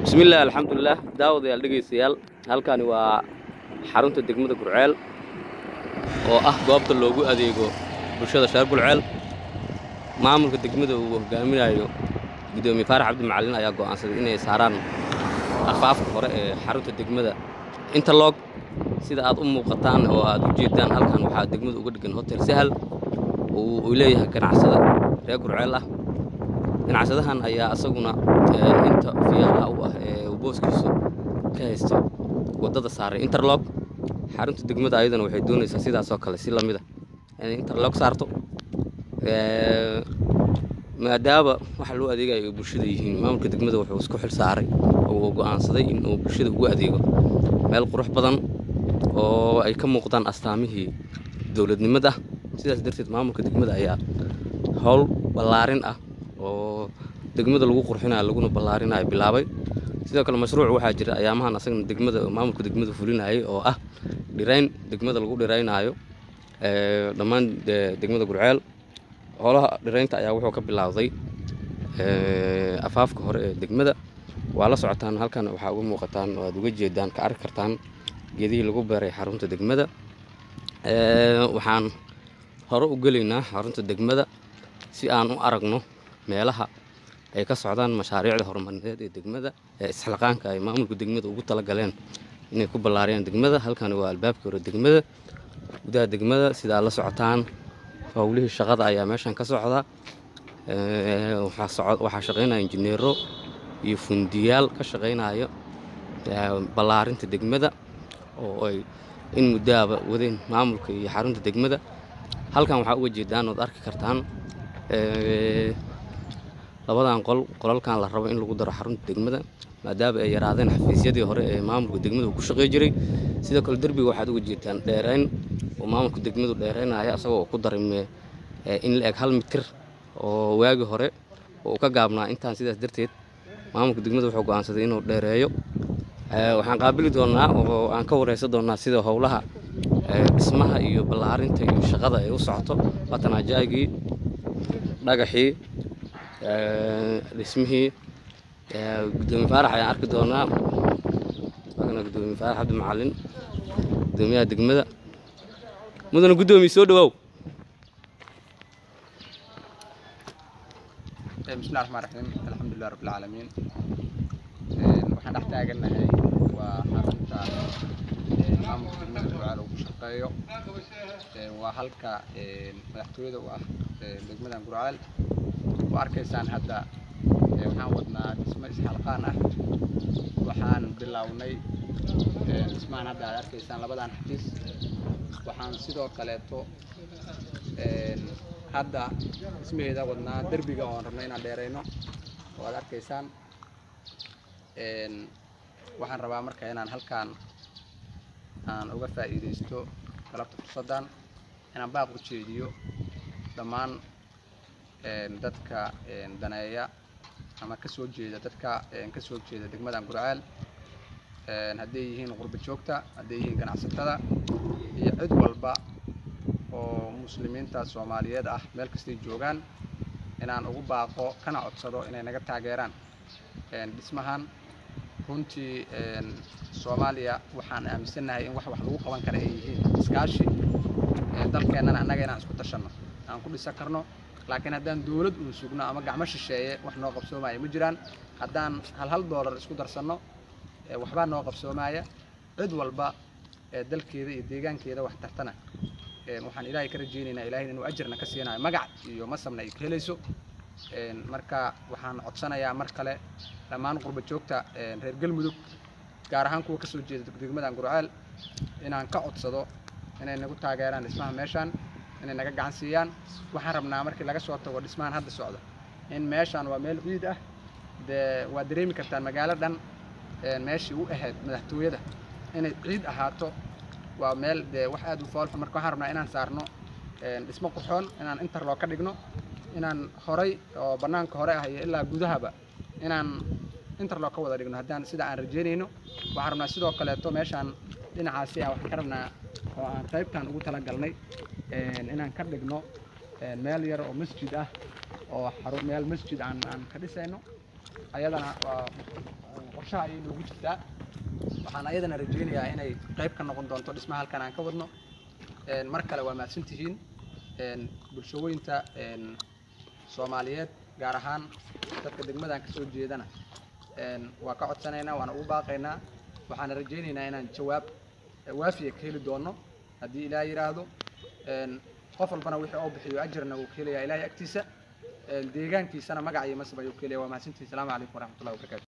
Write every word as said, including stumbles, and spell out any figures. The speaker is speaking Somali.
بسم الله الحمد لله داود يا dhageystayaal halkani waa xarunta degmada Gurceel oo ah goobta loogu adeego bulshada shaqo Gurceel maamulka degmada uu hogaaminayo gudoomiye Faarax Cabdi Macalin ayaa go'aansaday inay saaraan afaafka hore ee xarunta degmada interlock sida aad u muuqataan oo aad u jeedaan halkan waxa degmada uga dhigan hotel Sahal oo uu leeyahay ganacsada reer Gurceel ah ganacsadahan ayaa asaguna inta fiyaha u ah ee booskiisu ka haysto wadada saaray interlock xarunta degmada ayadana waxay doonaysaa sidaas oo kale si lamid ah in interlock saarto ee maadaama waxa loo adeegayo bulshada yihiin maamulka degmada wuxuu isku xil saaray oo go'aansaday in uu bulshada ugu adeego meel qurux badan oo ay ka muuqdaan astaamihii dawladnimada sidaas darteed maamulka degmada ayaa hawl balaarin ah oo degmada lagu qurxinayo laguna balaarinayo bilaabay sidoo kale mashruuc waxa jira ayaamahan asagna degmada maamulka degmada fulinayay oo ah dhirayn degmada lagu dhiraynayo ee dhamaan degmada Gurceel xoolaha dhiraynta ayaa wuxuu ka bilaawday ee afaafka hore ee degmada waa la socotaan halkan waxa ugu muuqataan oo aad uga jeedaan ka arki kartaan geedihii lagu beeray xarunta degmada ee waxaan hore u galeynaa xarunta degmada si aan u aragno meelaha ay ka socdaan mashaariicda horumarineed ee degmada ee isxilqaanka ay maamulka degmada ugu tala galeen inay ku balaariyaan degmada halkan waa albaabka hore degmada gudaha degmada sida la socotaan hawlihii shaqada ayaa meeshan ka socda ee waxa socod waxa shaqeynaya injineero iyo fundiyaal ka shaqeynaya balaarinta degmada oo ay in muddaaba wadeen maamulka iyo xarunta degmada halkan waxa uga jeedaan oo arki kartaan ee labadan qol qolalkan la rabo in lagu daro xarunta degmada maadaama ay yaraadeen xafiisyadii hore ee maamulka degmada ku shaqeey jiray sidoo kale darbiga waxaad uga jeedaan dheerayn oo maamulka degmadu dheeraynaya asagoo ku darimay in la eg hal mitir oo waagi hore oo ka gaabnaa intaan sidaas darteed maamulka degmadu wuxuu go'aansaday inuu dheereeyo ee waxaan qaabili doonaa oo aan ka wareysan doonaa sida howlaha dhismaha iyo balaarinta iyo shaqada ay u socoto batanaajaygi dhagaxii ee dhismihii ee gudoomiye Faarax ayaan arki doonaa magana gudoomiye Faarax Cabdi Macalin gudoomiyaha degmada mudana gudoomiye soo dhawow بسم الله الرحمن الرحيم الحمد لله رب العالمين waxaan dhex taaganahay waa xarunta maamulka degmada Gurceel oo ku shaqeeyo waa halka madaxtooyada u ah degmada Gurceel oo arkaysaan hadda waxaan wadnaa dhismo isxilqaan ah waxaan bilownay dhismahan hadda aad arkaysaan labadan xafiis waxaan sidoo kaleeto hadda dhismaheeda wadnaa darbiga oo rabnay inaan dheerayno oo aad arkaysaan een waxaan rabaa marka inaan halkaan aan uga faa'iideysto qalabta fursadan inaan baaq u jeediyo dhammaan een dadka een daneeya ama ka soo jeeda dadka een ka soo jeeda degmada Gurceel een haddii yihiin qurba joogta haddii yihiin ganacsatada iyo cid walba oo muslimiinta Soomaaliyeed ah meel kasta ay joogaan inaan ugu baaqo kana codsado inay naga taageeraan een dhismahan runtii een Soomaaliya waxaan aaminsanahay in wax wax lagu qaban karo ay yihiin iskaashi ee dalkeenana annaga inaan isku tashano aan ku dhisan karno laakiin haddaan dawlad u sugno ama gacmo shisheeye wax noo qabsoomaya ma jiraan haddaan hal hal dollar isku darsano waxba noo qabsoomaya cid walba ee dalkeeda iyo deegaankeeda wax tartana een waxaan ilaahay ka rajeynaynaa ilaahay inuu ajirna ka siinayo magac iyo masabna ay helayso een marka waxaan codsanayaa mar kale dhammaan qurba joogta een reer Galmudug gaar ahaan kuwa ka soo jeeda degmada Gurceel inaan ka codsado inay nagu taageeraan dhismaha meeshan inay naga gacan siiyaan waxaan rabnaa markii laga soo tago dhismahan hadda socdo in meeshan waa meel ciid ah de waa dareemi kartaan magaaladan een meeshii u ahayd madaxtooyada inay ciid ahaato waa meel de wax aad u foolxun marka waxaan rabnaa inaan saarno een dhismo qurxoon inaan interlock ka dhigno inaan horay oo banaanka hore ah iyo ilaa gudahaba inaan interlock ka wada dhigno haddaan sida aan rajeynayno waxaan rabnaa sidoo kale to meeshan dhinacaasi ah waxaan ka rabnaa oo aan qaybtan ugu tala galnay een inaan ka dhigno een meel yar oo masjid ah oo xarun meel masjid aan aan ka dhisayno ayadana waa qorshaha ayay noogu jirtaa waxaan ayadana rajaynayaa inay qayb ka noqon doonto dhismaha halkan aan ka wadno mar kale waa mahadsantihiin bulshooyinta Soomaaliyeed gaar ahaan dadka degmadan ka soo jeedana waa ka codsanaynaa waana ugu baaqaynaa waxaan rajaynaynaa inaan jawaab waafiya ka heli doono haddii Ilaahay yiraahdo qof walbana wixii uu bixiyo ajirna uu ka helayaa Ilaahay agtiisa deegaankiisana magac iyo masab ayuu ka helayaa waa mahadsantihiin. Assalaamu calaykum waraxmatullaahi wabarakaatuh.